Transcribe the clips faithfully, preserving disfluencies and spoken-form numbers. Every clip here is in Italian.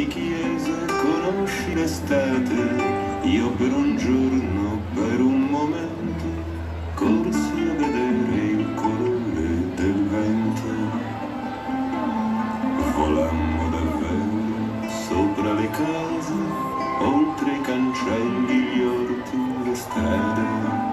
di chiesa, conosci l'estate. Io per un giorno, per un momento, corsi a vedere il colore del vento. Volammo davvero sopra le case, oltre i cancelli, gli orti, le strade.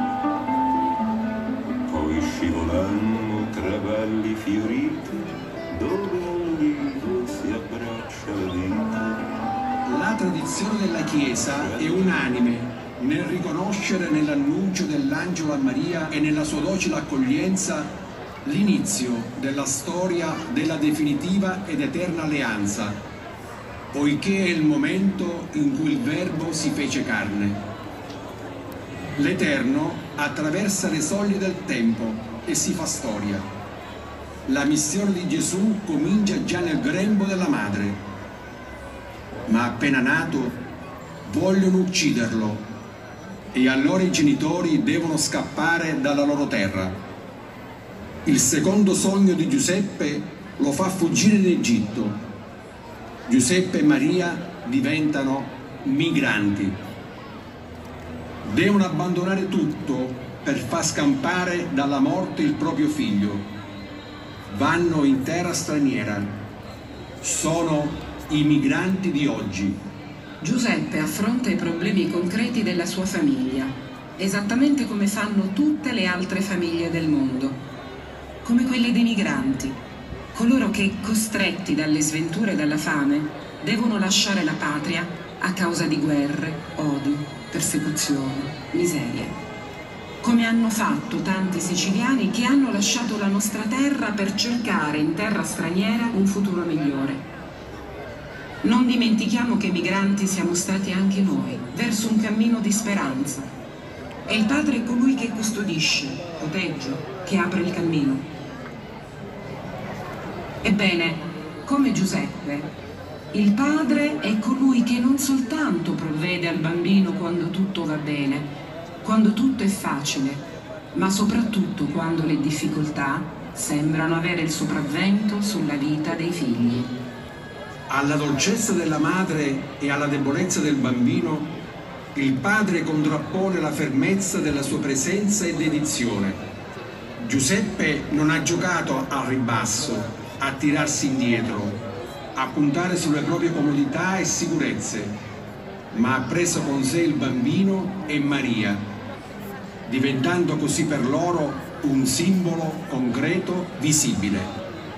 Poi scivolammo tra valli fiorite, dove all'ulivo si abbraccia la vita. La tradizione della Chiesa è unanime nel riconoscere nell'annuncio dell'angelo a Maria e nella sua docile accoglienza l'inizio della storia della definitiva ed eterna alleanza, poiché è il momento in cui il Verbo si fece carne. L'Eterno attraversa le soglie del tempo e si fa storia. La missione di Gesù comincia già nel grembo della madre, ma appena nato vogliono ucciderlo e allora i genitori devono scappare dalla loro terra. Il secondo sogno di Giuseppe lo fa fuggire in Egitto. Giuseppe e Maria diventano migranti. Devono abbandonare tutto per far scampare dalla morte il proprio figlio. Vanno in terra straniera. Sono i migranti di oggi. Giuseppe affronta i problemi concreti della sua famiglia, esattamente come fanno tutte le altre famiglie del mondo, come quelle dei migranti, coloro che, costretti dalle sventure e dalla fame, devono lasciare la patria a causa di guerre, odi, persecuzioni, miserie. Come hanno fatto tanti siciliani che hanno lasciato la nostra terra per cercare in terra straniera un futuro migliore. Non dimentichiamo che migranti siamo stati anche noi, verso un cammino di speranza. E il Padre è colui che custodisce, o peggio, che apre il cammino. Ebbene, come Giuseppe, il Padre è colui che non soltanto provvede al bambino quando tutto va bene, quando tutto è facile, ma soprattutto quando le difficoltà sembrano avere il sopravvento sulla vita dei figli. Alla dolcezza della madre e alla debolezza del bambino, il padre contrappone la fermezza della sua presenza e dedizione. Giuseppe non ha giocato al ribasso, a tirarsi indietro, a puntare sulle proprie comodità e sicurezze, ma ha preso con sé il bambino e Maria, diventando così per loro un simbolo concreto, visibile.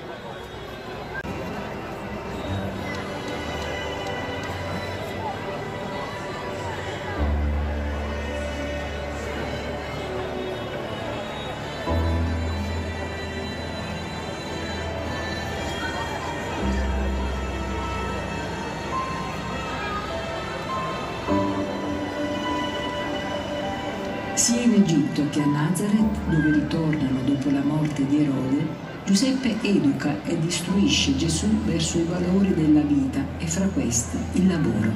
Sia in Egitto che a Nazareth, dove ritornano dopo la morte di Erode, Giuseppe educa e istruisce Gesù verso i valori della vita e fra questi il lavoro.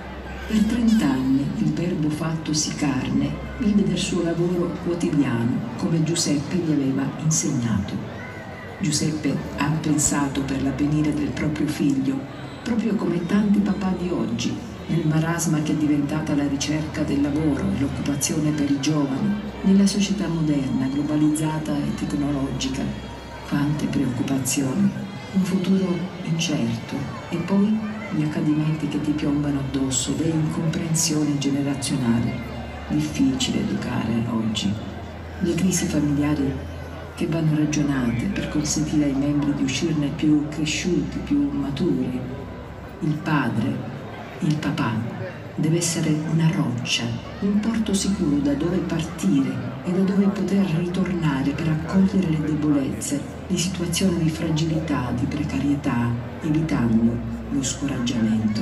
Per trent'anni il Verbo fattosi carne vive del suo lavoro quotidiano, come Giuseppe gli aveva insegnato. Giuseppe ha pensato per l'avvenire del proprio figlio, proprio come tanti papà di oggi, nel marasma che è diventata la ricerca del lavoro e l'occupazione per i giovani, nella società moderna, globalizzata e tecnologica. Quante preoccupazioni, un futuro incerto e poi gli accadimenti che ti piombano addosso, le incomprensioni generazionali. Difficile educare oggi. Le crisi familiari che vanno ragionate per consentire ai membri di uscirne più cresciuti, più maturi. Il padre, il papà, deve essere una roccia, un porto sicuro da dove partire e da dove poter ritornare per accogliere le debolezze, le situazioni di fragilità, di precarietà, evitando lo scoraggiamento.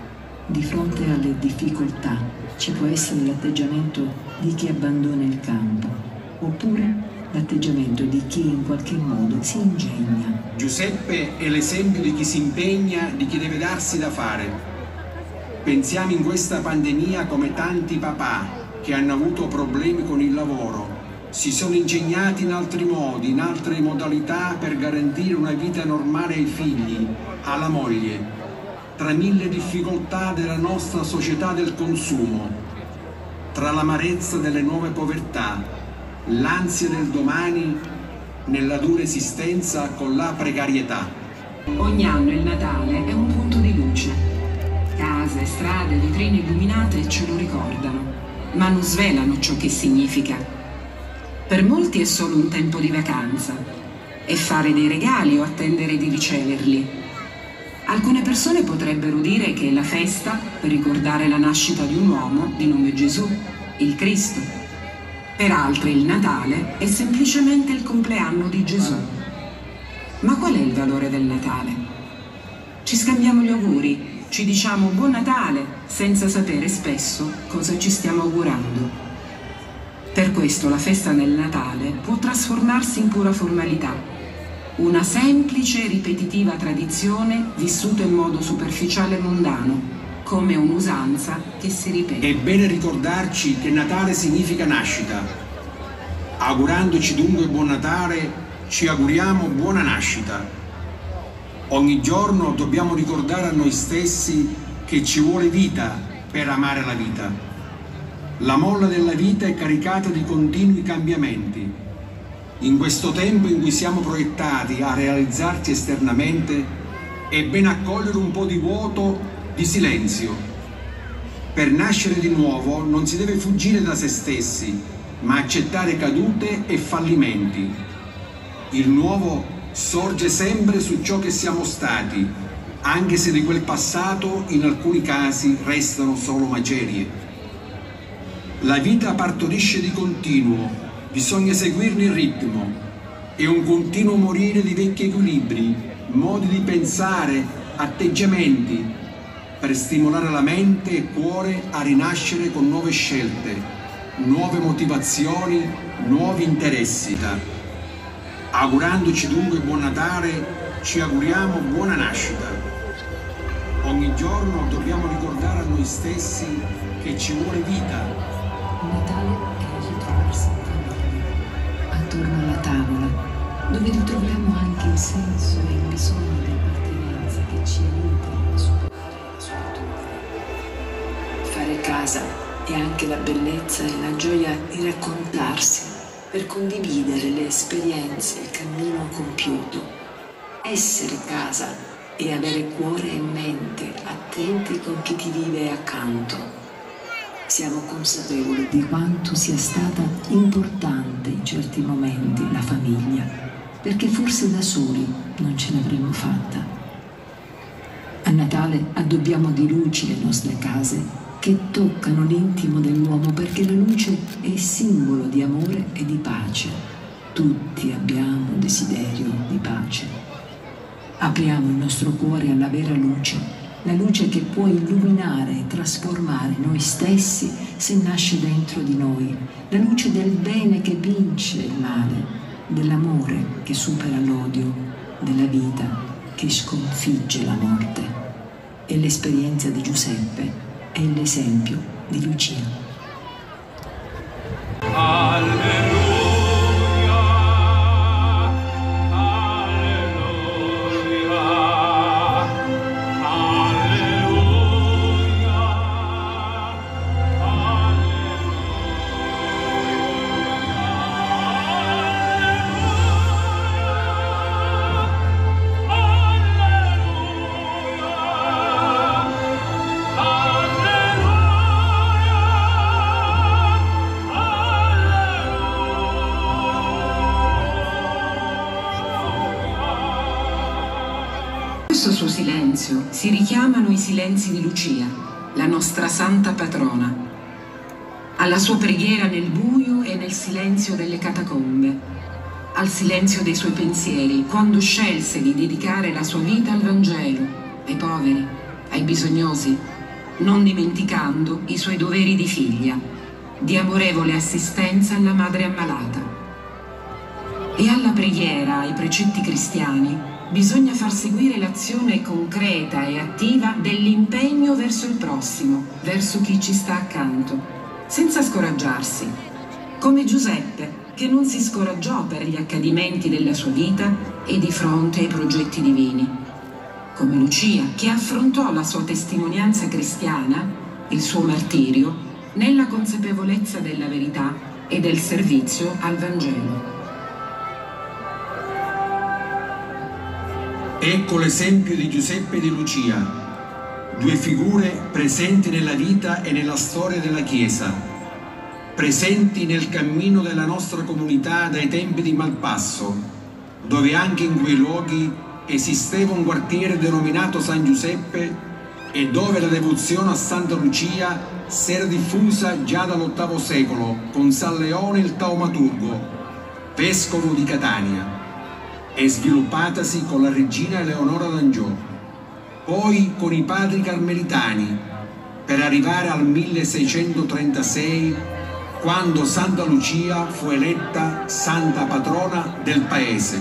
Di fronte alle difficoltà ci può essere l'atteggiamento di chi abbandona il campo, oppure l'atteggiamento di chi in qualche modo si ingegna. Giuseppe è l'esempio di chi si impegna, di chi deve darsi da fare. Pensiamo in questa pandemia come tanti papà che hanno avuto problemi con il lavoro, si sono ingegnati in altri modi, in altre modalità per garantire una vita normale ai figli, alla moglie. tra mille difficoltà della nostra società del consumo, tra l'amarezza delle nuove povertà, l'ansia del domani, nella dura esistenza con la precarietà. Ogni anno il Natale è un punto di luce. Case, strade, vetrine illuminate ce lo ricordano, ma non svelano ciò che significa. Per molti è solo un tempo di vacanza, è fare dei regali o attendere di riceverli. Alcune persone potrebbero dire che è la festa per ricordare la nascita di un uomo di nome Gesù, il Cristo. Per altri il Natale è semplicemente il compleanno di Gesù. Ma qual è il valore del Natale? Ci scambiamo gli auguri, ci diciamo buon Natale, senza sapere spesso cosa ci stiamo augurando. Per questo la festa del Natale può trasformarsi in pura formalità, una semplice e ripetitiva tradizione vissuta in modo superficiale e mondano, come un'usanza che si ripete. È bene ricordarci che Natale significa nascita. Augurandoci dunque buon Natale, ci auguriamo buona nascita. Ogni giorno dobbiamo ricordare a noi stessi che ci vuole vita per amare la vita. La molla della vita è caricata di continui cambiamenti. In questo tempo in cui siamo proiettati a realizzarci esternamente, è bene accogliere un po' di vuoto, di silenzio. Per nascere di nuovo non si deve fuggire da se stessi, ma accettare cadute e fallimenti. Il nuovo sorge sempre su ciò che siamo stati, anche se di quel passato in alcuni casi restano solo macerie. La vita partorisce di continuo, bisogna seguirne il ritmo. È un continuo morire di vecchi equilibri, modi di pensare, atteggiamenti, per stimolare la mente e il cuore a rinascere con nuove scelte, nuove motivazioni, nuovi interessi. Augurandoci dunque buon Natale, ci auguriamo buona nascita. Ogni giorno dobbiamo ricordare a noi stessi che ci vuole vita. Natale è ritrovarsi in famiglia, attorno alla tavola, dove ritroviamo anche il senso e il bisogno di appartenenza che ci aiutano a superare la solitudine. Fare casa è anche la bellezza e la gioia di raccontarsi, per condividere le esperienze e il cammino compiuto. Essere casa e avere cuore e mente attenti con chi ti vive accanto. Siamo consapevoli di quanto sia stata importante in certi momenti la famiglia, perché forse da soli non ce l'avremmo fatta. A Natale addobbiamo di luci le nostre case, che toccano l'intimo dell'uomo, perché la luce è simbolo di amore e di pace. Tutti abbiamo desiderio di pace. Apriamo il nostro cuore alla vera luce, la luce che può illuminare e trasformare noi stessi se nasce dentro di noi, la luce del bene che vince il male, dell'amore che supera l'odio, della vita che sconfigge la morte. E l'esperienza di Giuseppe è l'esempio di Lucia. Alleluia. Questo suo silenzio si richiamano i silenzi di Lucia, la nostra santa patrona. Alla sua preghiera nel buio e nel silenzio delle catacombe, al silenzio dei suoi pensieri, quando scelse di dedicare la sua vita al Vangelo, ai poveri, ai bisognosi, non dimenticando i suoi doveri di figlia, di amorevole assistenza alla madre ammalata. E alla preghiera, ai precetti cristiani, bisogna far seguire l'azione concreta e attiva dell'impegno verso il prossimo, verso chi ci sta accanto, senza scoraggiarsi, come Giuseppe, che non si scoraggiò per gli accadimenti della sua vita e di fronte ai progetti divini. come Lucia, che affrontò la sua testimonianza cristiana, il suo martirio, nella consapevolezza della verità e del servizio al Vangelo. Ecco l'esempio di Giuseppe e di Lucia, due figure presenti nella vita e nella storia della Chiesa, presenti nel cammino della nostra comunità dai tempi di Malpasso, dove anche in quei luoghi esisteva un quartiere denominato San Giuseppe e dove la devozione a Santa Lucia si era diffusa già dall'ottavo secolo con San Leone il Taumaturgo, vescovo di Catania, e sviluppatasi con la regina Eleonora d'Angiò, poi con i padri carmelitani, per arrivare al milleseicentotrentasei, quando Santa Lucia fu eletta santa patrona del paese.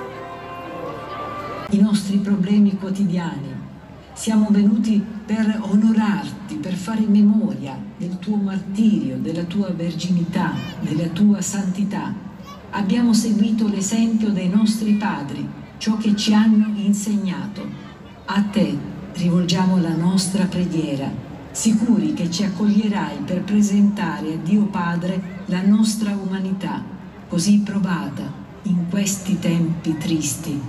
I nostri problemi quotidiani. Siamo venuti per onorarti, per fare memoria del tuo martirio, della tua verginità, della tua santità. Abbiamo seguito l'esempio dei nostri padri, ciò che ci hanno insegnato. A te rivolgiamo la nostra preghiera, sicuri che ci accoglierai per presentare a Dio Padre la nostra umanità, così provata in questi tempi tristi.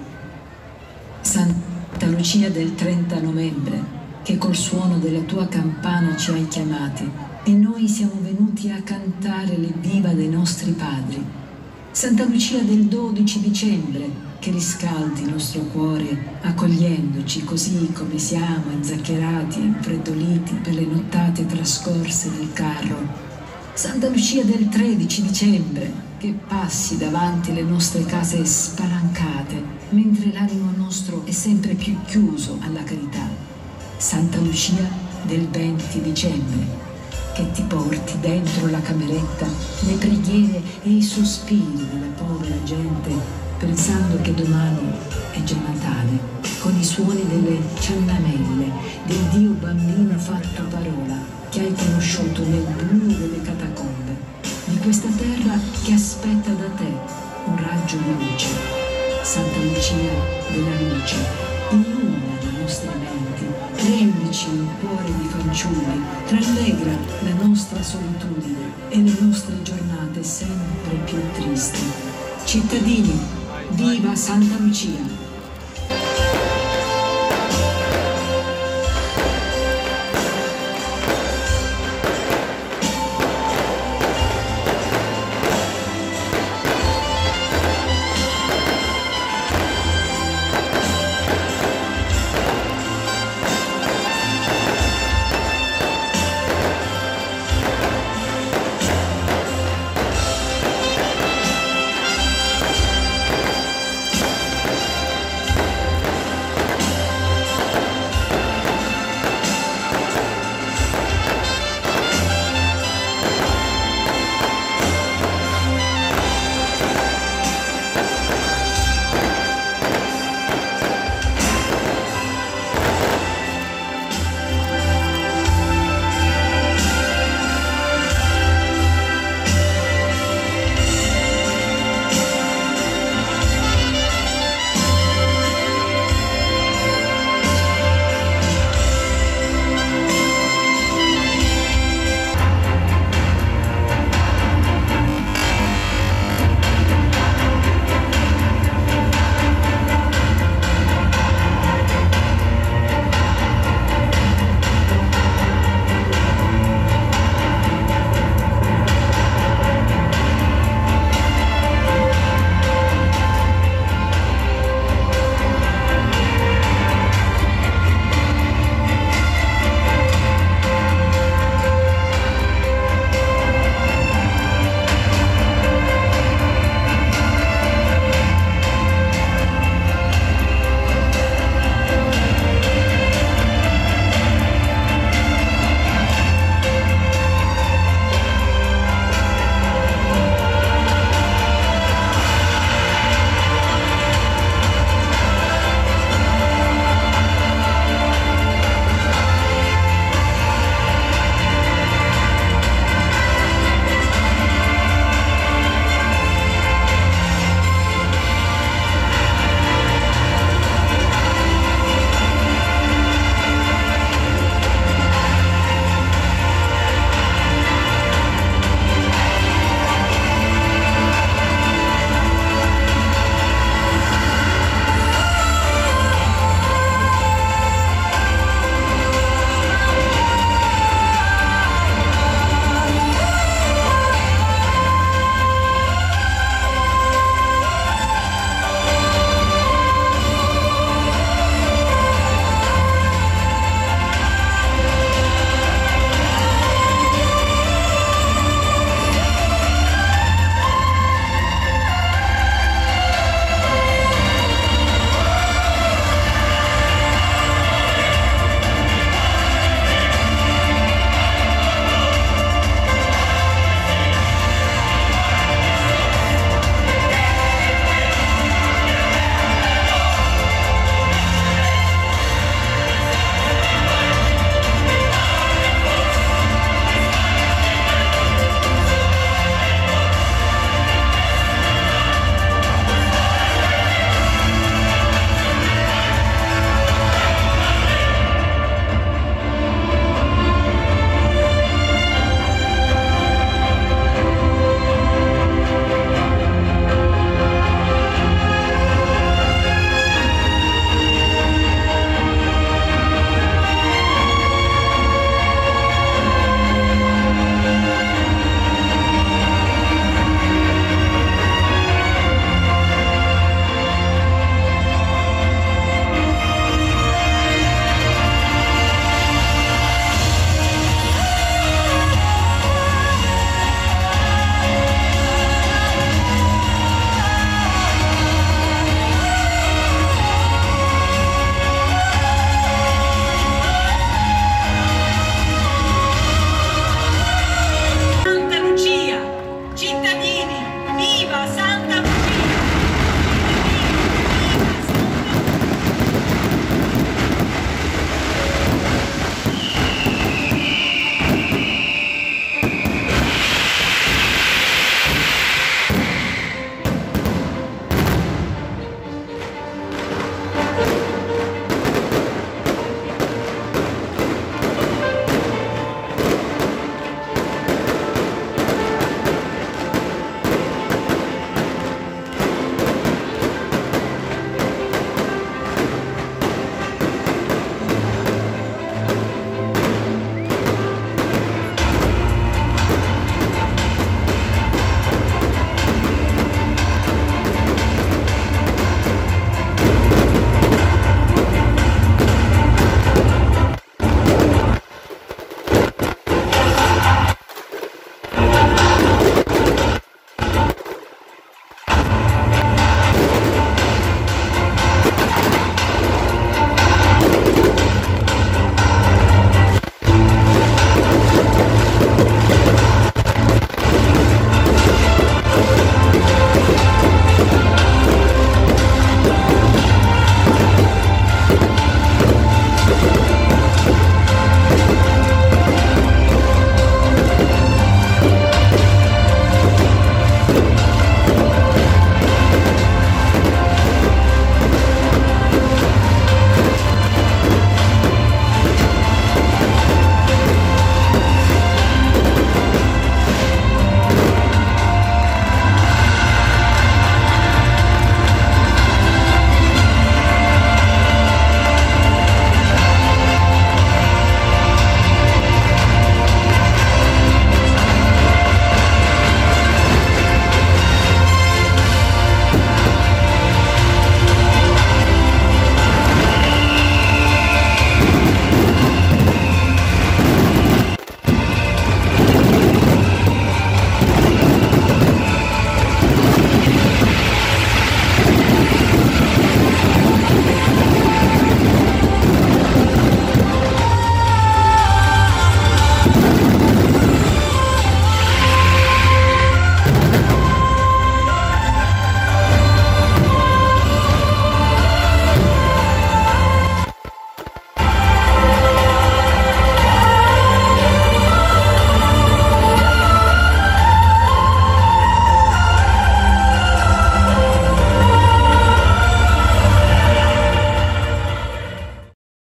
Santa Lucia del trenta novembre, che col suono della tua campana ci hai chiamati, e noi siamo venuti a cantare l'Evviva dei nostri padri. Santa Lucia del dodici dicembre, che riscaldi il nostro cuore accogliendoci così come siamo, inzaccherati e infreddoliti per le nottate trascorse nel carro. Santa Lucia del tredici dicembre, che passi davanti le nostre case spalancate, mentre l'animo nostro è sempre più chiuso alla carità. Santa Lucia del venti dicembre, che ti porti dentro la cameretta le preghiere e i sospiri della povera gente, pensando che domani è già Natale, con i suoni delle ciannamelle, del Dio bambino fatto parola, che hai conosciuto nel buio delle catacombe, di questa terra che aspetta da te un raggio di luce. Santa Lucia della luce, illumina le nostre menti, riempici un cuore di fanciulli, rallegra la nostra solitudine e le nostre giornate sempre più tristi. Cittadini, viva Santa Lucia!